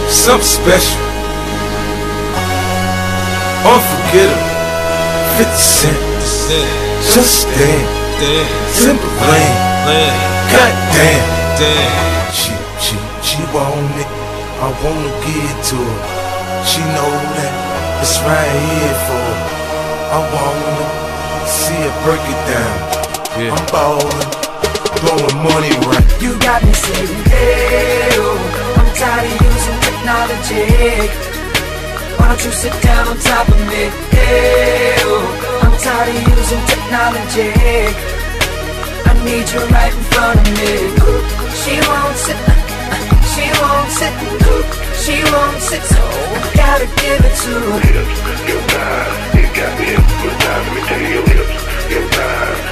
something special, unforgettable. 50 Cent, just damn, simple lane, goddamn. She want it, I wanna give it to her. She know that it's right here for her. I wanna see her break it down. I'm ballin', blowing money right. You got me saying, hey, oh, I'm tired of using technology. Why don't you sit down on top of me? Hey, oh, I'm tired of using technology. I need you right in front of me. She won't sit, she won't sit, she won't sit, so I gotta give it to her. Lips, your thighs, it got me hypnotized. Let me tell you, your lips, your thighs.